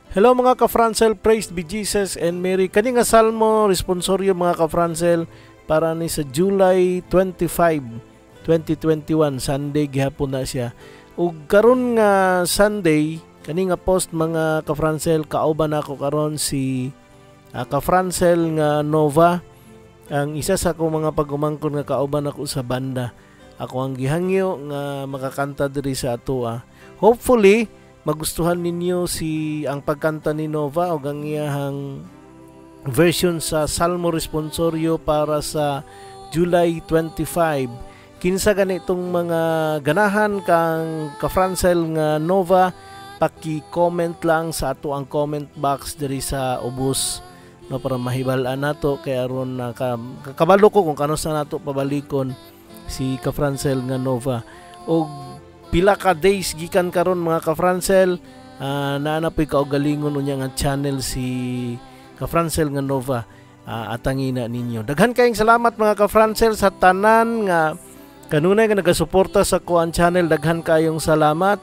Hello mga ka-Francel, praise be Jesus and Mary. Kani nga salmo responsoryo mga ka-Francel para ni sa July 25, 2021, Sunday gihapon na siya. Ug karon nga Sunday, kani nga post mga ka-Francel, kauban ako karon si ka-Francel nga Nova, ang isa sa akong mga pagumangkon nga kauban ako sa banda. Ako ang gihangyo nga makakanta diri sa atoa. Hopefully magustuhan ninyo ang pagkanta ni Nova o ang iyahang version sa Salmo Responsorio para sa July 25. Kinsa ganitong mga ganahan kang ka-Francel nga Nova, paki-comment lang sa ato ang comment box diri sa ubos, no, para mahibal-an nato kay aron kabalo ko kung kano sa nato pabalikon si ka-Francel nga Nova. O pila ka days gikan karon mga ka-Francel, naanapoy kaugalingon unya nga channel si ka-Francel nga Nova, atangina ninyo. Daghan kayong salamat mga ka-Francel sa tanan nga kanunay nga nagasuporta sa kuan channel. Daghan kayong salamat.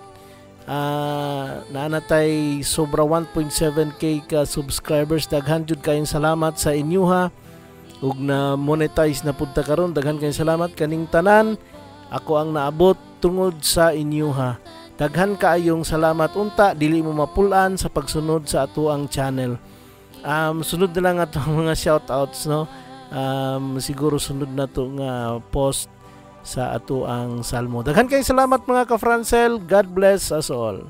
Naanatay sobra 1.7k ka subscribers. Daghan jud kayong salamat sa inyuha. Ug na monetize na punta karon. Daghan kayong salamat kaning tanan. Ako ang naabot tungod sa inyo ha. Daghan kaayong salamat unta, dili mo mapulan sa pagsunod sa ato ang channel. Sunod na lang ato mga shoutouts, no. Siguro sunod na to nga post sa ato ang salmo. Daghan kaayong salamat mga ka-Francel. God bless us all.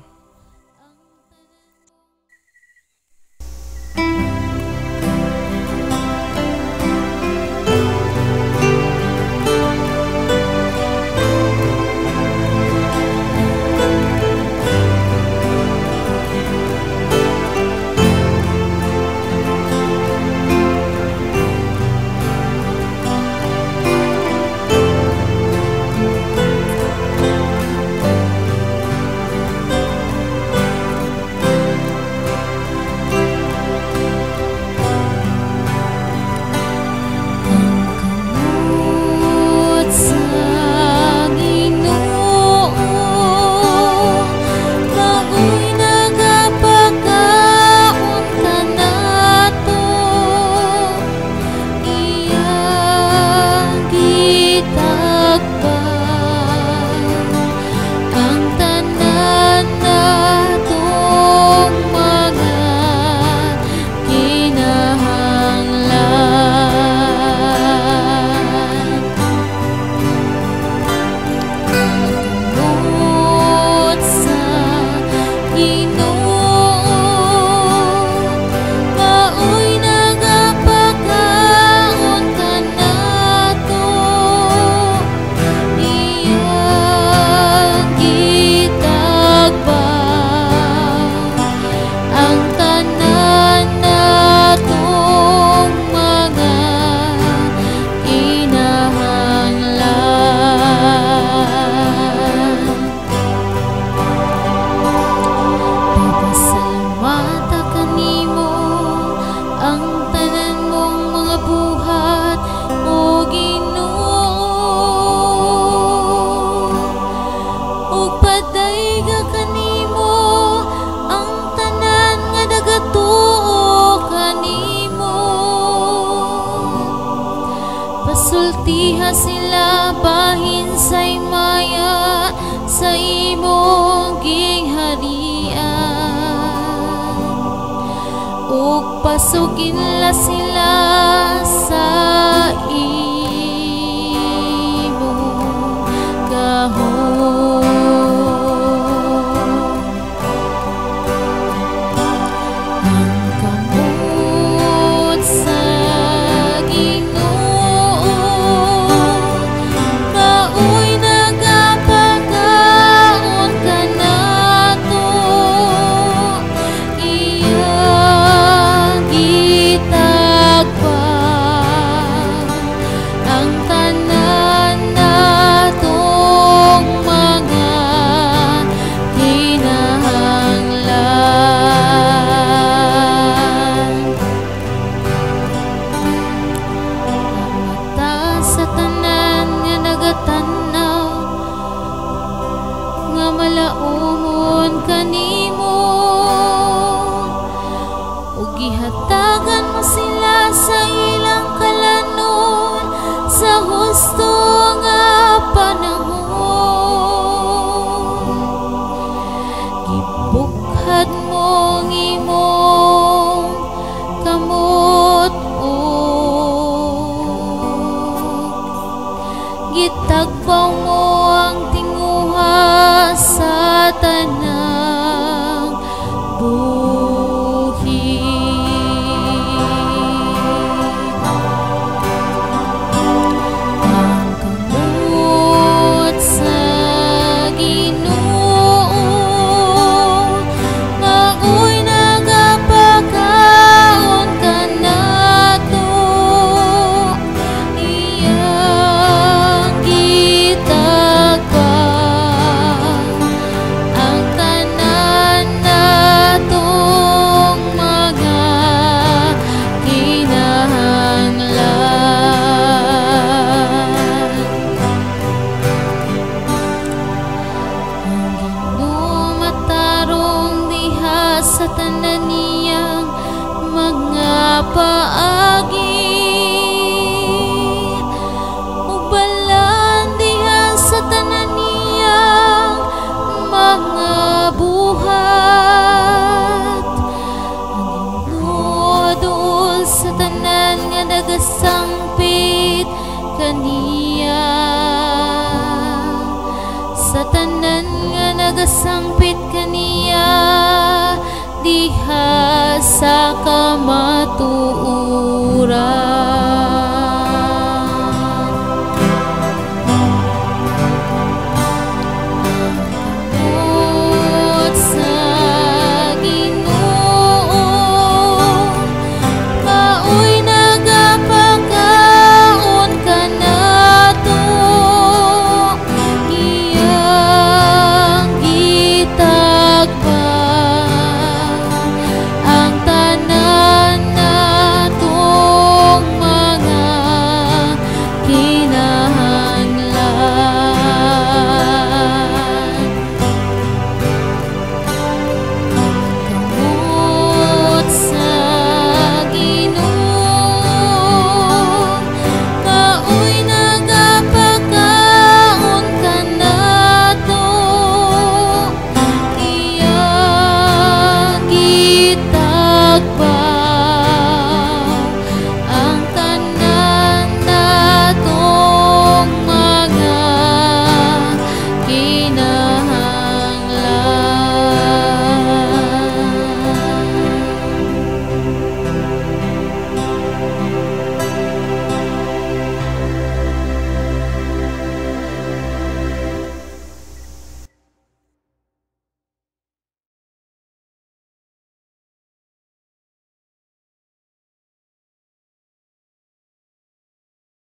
Pasultiha sila bahin say maya sa imong gingharian, ug pasugin la sila sa imong gahom. Ang kamot sa Ang kamot sa Ginoo maoy nagapakaon kanato iyang gitagpang ang tanan natong mga kinahanglan. Ang Ginoo matarong diha sa tanan niyang mga paagi ug balaan diha sa tanan niyang mga buhat. Ang Ginoo duol sa tanan nga nagasangpit kaniya, sa tanan nga nagasangpit kaniya diha sa kamatuoran.